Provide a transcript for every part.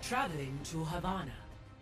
Traveling to Havana.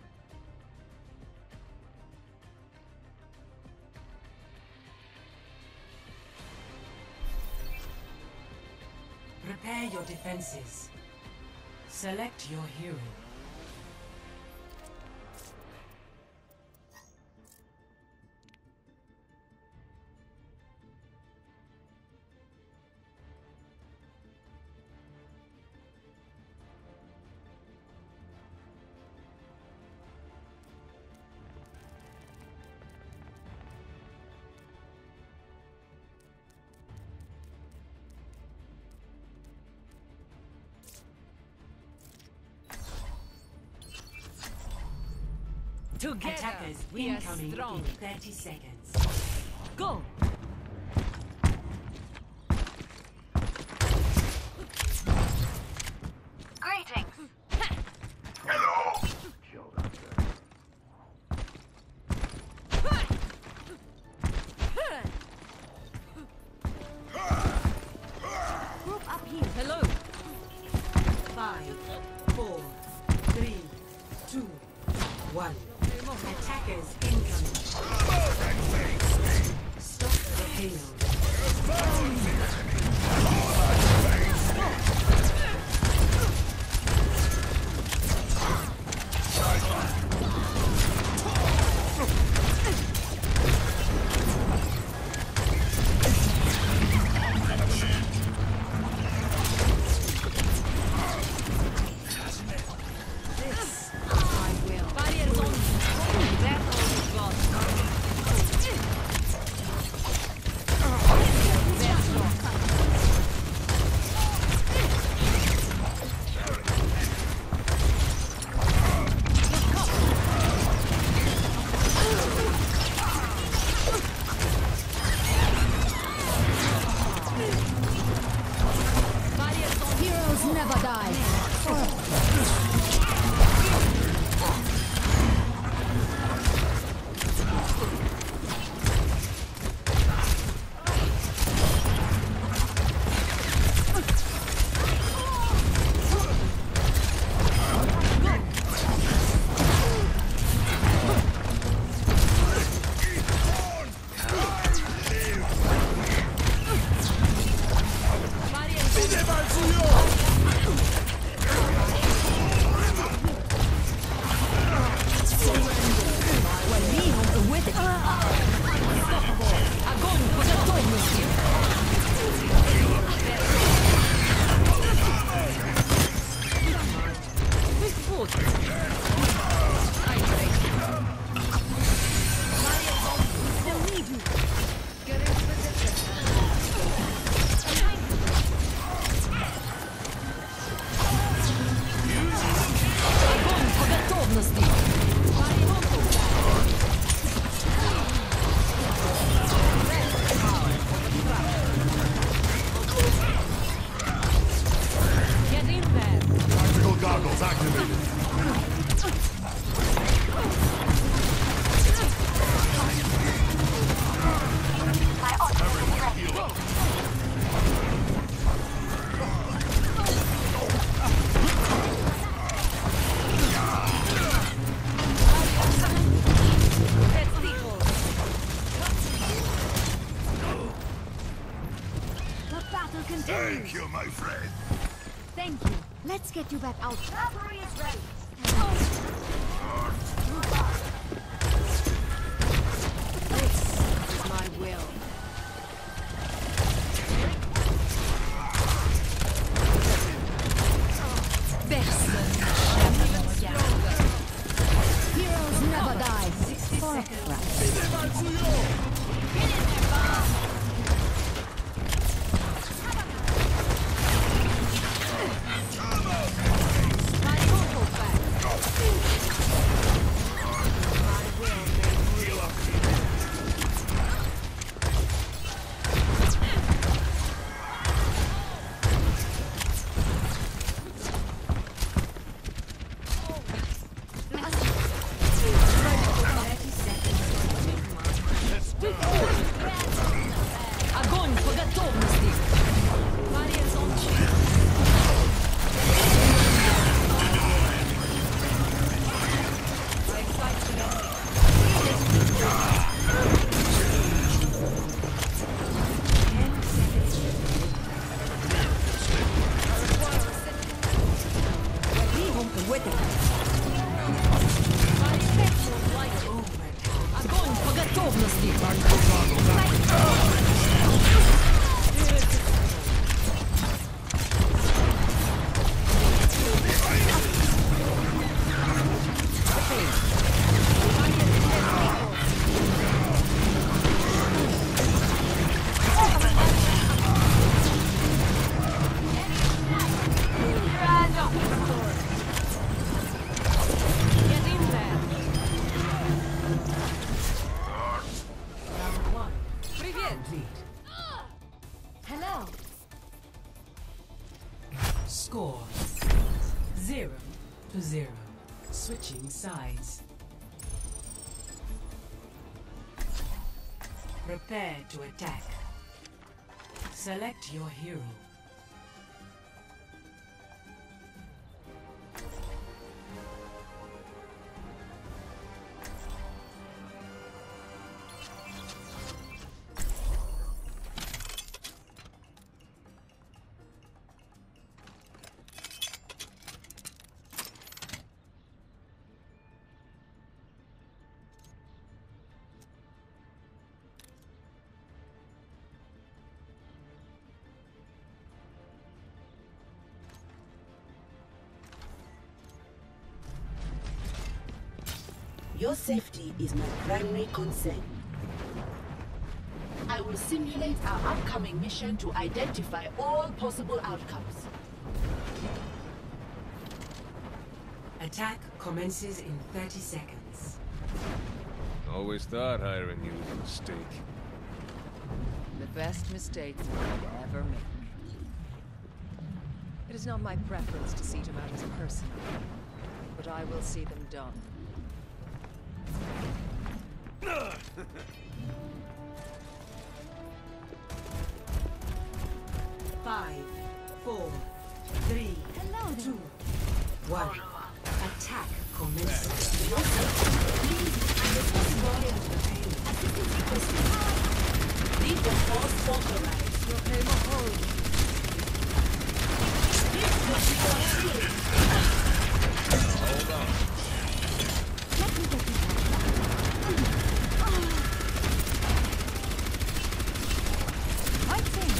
Prepare your defenses. Select your hero. Together, Attackers we are incoming strong. in 30 seconds. Go! Greetings. Group up here. Hello. 5, 4, 3, 2, 1. Attackers incoming. Stop the payload. Barriers on. That's all we've got. That's all. Barriers on. Heroes never die. Get in there. Tactical goggles activated. Everyone heal up. Let's equal. The battle continues. Thank you, my friend. Thank you. Let's get you back out. Cavalry is ready. This is my will. Heroes never die. 60 seconds. to 0. Switching sides. Prepare to attack. Select your hero. Your safety is my primary concern. I will simulate our upcoming mission to identify all possible outcomes. Attack commences in 30 seconds. Always thought hiring you was a mistake. The best mistakes one could ever make. It is not my preference to see to matters personally, but I will see them done. Five, 4, 3, Hello there. 2, 1. Attack commences. Leave the force authorized. I think.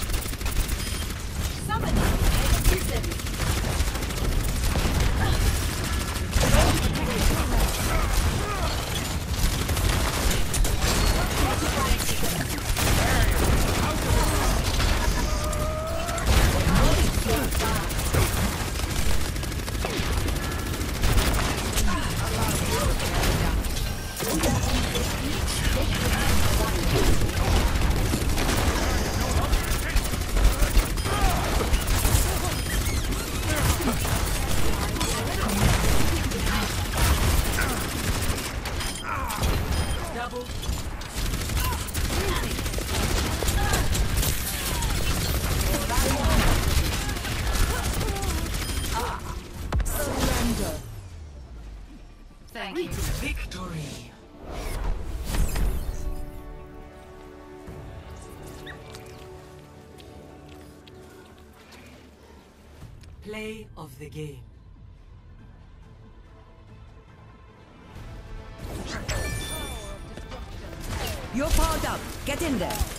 Thank you. Victory. Play of the game. You're powered up. Get in there.